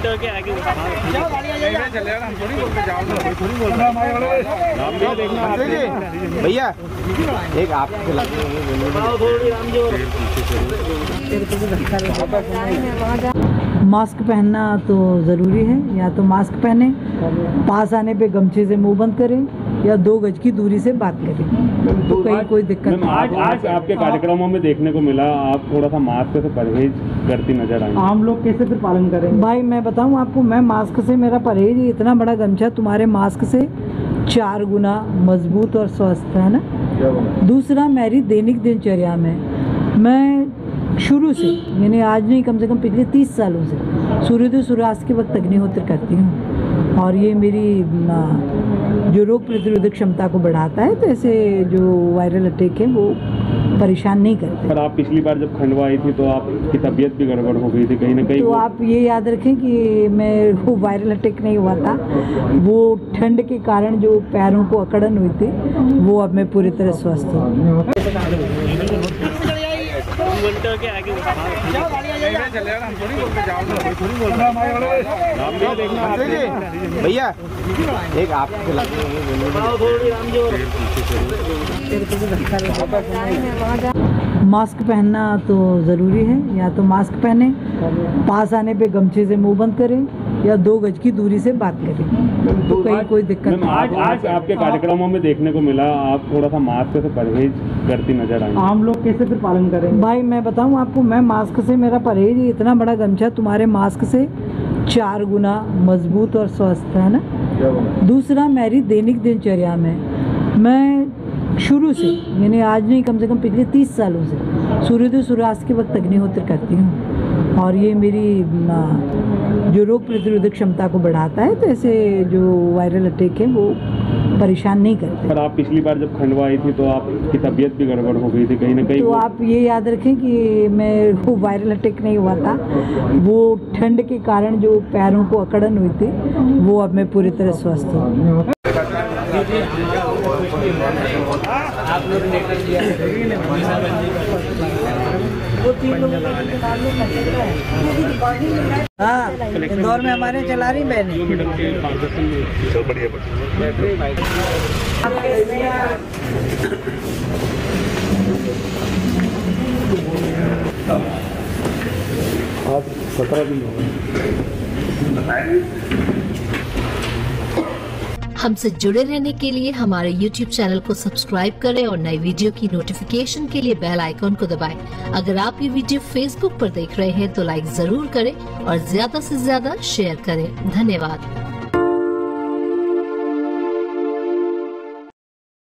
घंटे के आगे भैया एक आप मास्क पहनना तो ज़रूरी है, या तो मास्क पहने, पास आने पे गमछे से मुंह बंद करें या 2 गज की दूरी से बात करें, तो कहीं कोई दिक्कत नहीं। आज आपके कार्यक्रमों में देखने को मिला आप थोड़ा सा मास्क से परहेज करती नजर आई। आम लोग कैसे फिर पालन करें? भाई मैं बताऊं आपको, मैं मास्क से मेरा परहेज ही इतना बड़ा गमछा तुम्हारे मास्क से 4 गुना मजबूत और स्वस्थ है ना। दूसरा, मेरी दैनिक दिनचर्या में मैं शुरू से, यानी आज नहीं, कम से कम पिछले 30 सालों से सूर्योदय सूर्यास्त के वक्त अग्निहोत्र करती हूँ, और ये मेरी जो रोग प्रतिरोधक क्षमता को बढ़ाता है, तो ऐसे जो वायरल अटैक है वो परेशान नहीं करते। पर आप पिछली बार जब खंडवा आई थी तो आपकी तबीयत भी गड़बड़ हो गई थी कहीं ना कहीं। तो आप ये याद रखें कि मैं वो वायरल अटैक नहीं हुआ था, वो ठंड के कारण जो पैरों को अकड़न हुई थी, वो अब मैं पूरी तरह स्वस्थ हूँ। घंटे के आगे भैया एक आप मास्क पहनना तो ज़रूरी है, या तो मास्क पहने, पास आने पे गमछे से मुंह बंद करें या 2 गज की दूरी से बात करें, तो कहीं कोई दिक्कत नहीं। आज आपके कार्यक्रमों में देखने को मिला आप थोड़ा सा मास्क से परहेज करती नजर आई। आम लोग कैसे फिर पालन करें? भाई मैं बताऊं आपको, मैं मास्क से मेरा परहेज ही इतना बड़ा गमछा तुम्हारे मास्क से 4 गुना मजबूत और स्वस्थ है ना। दूसरा, मेरी दैनिक दिनचर्या में मैं शुरू से, यानी आज नहीं, कम से कम पिछले 30 सालों से सूर्योदय सूर्यास्त के वक्त अग्निहोत्र करती हूँ, और ये मेरी जो रोग प्रतिरोधक क्षमता को बढ़ाता है, तो ऐसे जो वायरल अटैक है वो परेशान नहीं करते। पर आप पिछली बार जब खंडवा आई थी तो आपकी तबीयत भी गड़बड़ हो गई थी कहीं ना कहीं। तो आप ये याद रखें कि मैं वो वायरल अटैक नहीं हुआ था, वो ठंड के कारण जो पैरों को अकड़न हुई थी, वो अब मैं पूरी तरह स्वस्थ हूँ। आप लोग लेकर दिया हाँ, इंदौर में हमारे चला रही बहन। आप 17 दिन हो गए। हमसे जुड़े रहने के लिए हमारे YouTube चैनल को सब्सक्राइब करें और नई वीडियो की नोटिफिकेशन के लिए बेल आइकॉन को दबाएं। अगर आप ये वीडियो Facebook पर देख रहे हैं तो लाइक जरूर करें और ज्यादा से ज्यादा शेयर करें। धन्यवाद।